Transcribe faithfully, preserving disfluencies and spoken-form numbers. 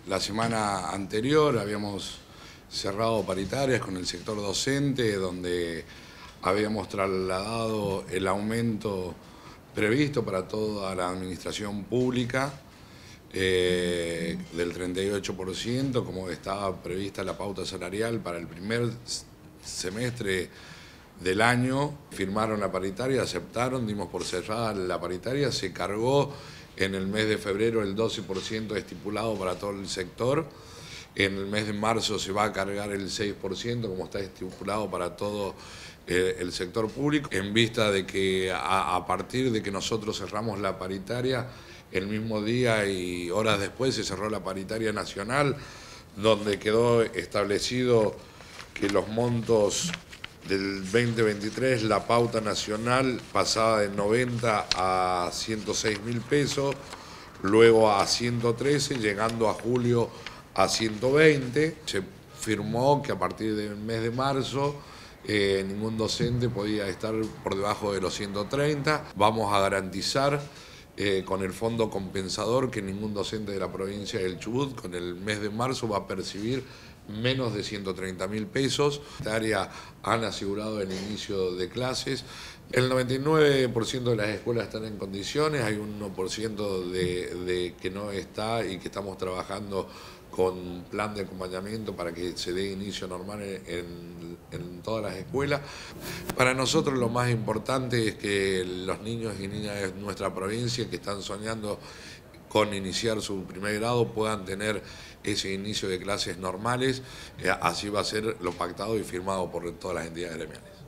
La semana anterior habíamos cerrado paritarias con el sector docente, donde habíamos trasladado el aumento previsto para toda la administración pública eh, del treinta y ocho por ciento, como estaba prevista la pauta salarial para el primer semestre del año. Firmaron la paritaria, aceptaron, dimos por cerrada la paritaria, se cargó en el mes de febrero el doce por ciento estipulado para todo el sector. En el mes de marzo se va a cargar el seis por ciento, como está estipulado para todo eh, el sector público, en vista de que a, a partir de que nosotros cerramos la paritaria, el mismo día y horas después se cerró la paritaria nacional, donde quedó establecido que los montos del veinte veintitrés, la pauta nacional pasaba de noventa a ciento seis mil pesos, luego a ciento trece, llegando a julio a ciento veinte. Se firmó que a partir del mes de marzo eh, ningún docente podía estar por debajo de los ciento treinta. Vamos a garantizar eh, con el fondo compensador que ningún docente de la provincia del Chubut con el mes de marzo va a percibir menos de ciento treinta mil pesos. La área han asegurado el inicio de clases. El noventa y nueve por ciento de las escuelas están en condiciones, hay un uno por ciento de, de que no está y que estamos trabajando con plan de acompañamiento para que se dé inicio normal en, en todas las escuelas. Para nosotros lo más importante es que los niños y niñas de nuestra provincia que están soñando con iniciar su primer grado puedan tener ese inicio de clases normales, así va a ser lo pactado y firmado por todas las entidades gremiales.